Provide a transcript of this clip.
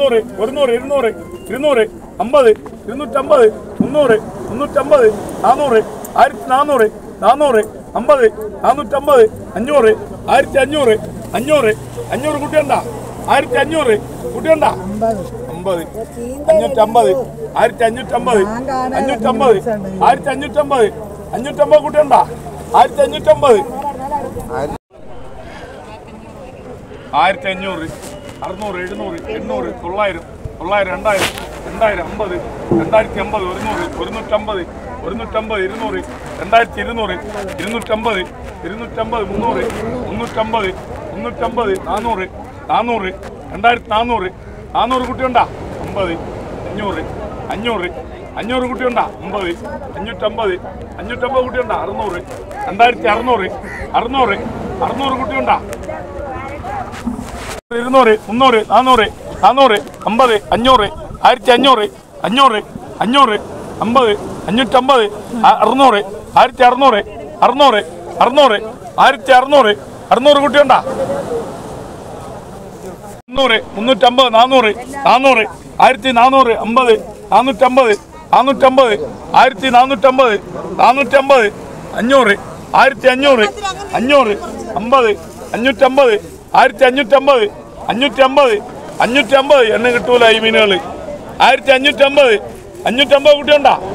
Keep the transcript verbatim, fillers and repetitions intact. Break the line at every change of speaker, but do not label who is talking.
ഇരുന്നൂറ് ഒരുന്നൂറ് ഇരുന്നൂറ് ഇരുന്നൂറ് അമ്പത് ഇരുന്നൂറ്റമ്പത് മുന്നൂറ് മുന്നൂറ്റമ്പത് നാനൂറ് ആയിരത്തി നാനൂറ് നാനൂറ് അമ്പത് നാനൂറ്റമ്പത് അഞ്ഞൂറ് ആയിരത്തി അഞ്ഞൂറ് അഞ്ഞൂറ് അഞ്ഞൂറ് കുട്ടിയുണ്ട ആയിരത്തി അഞ്ഞൂറ് കുട്ടിയുണ്ട അമ്പത് അഞ്ഞൂറ്റമ്പത് ആയിരത്തി അഞ്ഞൂറ്റമ്പത് അഞ്ഞൂറ്റമ്പത് ആയിരത്തി അഞ്ഞൂറ്റമ്പത് അഞ്ഞൂറ്റമ്പത് കുട്ടിയുണ്ട ആയിരത്തി അഞ്ഞൂറ്റമ്പത് ആയിരത്തി അഞ്ഞൂറ് അറുന്നൂറ് എഴുന്നൂറ് എണ്ണൂറ് തൊള്ളായിരം തൊള്ളായിരം രണ്ടായിരം രണ്ടായിരം അമ്പത് രണ്ടായിരത്തി അമ്പത് ഒരുന്നൂറ് ഒരുന്നൂറ്റമ്പത് ഒരുന്നൂറ്റമ്പത് ഇരുന്നൂറ് രണ്ടായിരത്തി ഇരുന്നൂറ് ഇരുന്നൂറ്റമ്പത് ഇരുന്നൂറ്റമ്പത് മുന്നൂറ് മുന്നൂറ്റമ്പത് മുന്നൂറ്റമ്പത് നാനൂറ് നാനൂറ് രണ്ടായിരത്തി നാനൂറ് നാനൂറ് കുട്ടിയുണ്ടാ അമ്പത് അഞ്ഞൂറ് അഞ്ഞൂറ് അഞ്ഞൂറ് കുട്ടിയുണ്ടാ അമ്പത് അഞ്ഞൂറ്റമ്പത് അഞ്ഞൂറ്റമ്പത് കുട്ടിയുണ്ടാ അറുന്നൂറ് രണ്ടായിരത്തി അറുന്നൂറ് അറുന്നൂറ് അറുന്നൂറ് കുട്ടിയുണ്ടാ ഇരുന്നൂറ് മുന്നൂറ് നാനൂറ് നാനൂറ് അമ്പത് അഞ്ഞൂറ് ആയിരത്തി അഞ്ഞൂറ് അഞ്ഞൂറ് അഞ്ഞൂറ് അമ്പത് അഞ്ഞൂറ്റമ്പത് അറുന്നൂറ് ആയിരത്തി അറുന്നൂറ് അറുന്നൂറ് അറുന്നൂറ് ആയിരത്തി അറുന്നൂറ് അറുന്നൂറ് കുട്ടിയുണ്ടാ മുന്നൂറ് മുന്നൂറ്റമ്പത് നാനൂറ് നാനൂറ് ആയിരത്തി നാനൂറ് അമ്പത് നാനൂറ്റമ്പത് നാനൂറ്റമ്പത് ആയിരത്തി നാനൂറ്റമ്പത് നാനൂറ്റമ്പത് അഞ്ഞൂറ് ആയിരത്തി അഞ്ഞൂറ് അഞ്ഞൂറ് അമ്പത് അഞ്ഞൂറ്റമ്പത് ആയിരത്തി അഞ്ഞൂറ്റമ്പത് അഞ്ഞൂറ്റി അമ്പത് അഞ്ഞൂറ്റി അമ്പത് എണ്ണ കിട്ടൂല ഈ മീനുകൾ ആയിരത്തി അഞ്ഞൂറ്റമ്പത് അഞ്ഞൂറ്റമ്പത് കുട്ടിയുണ്ടാ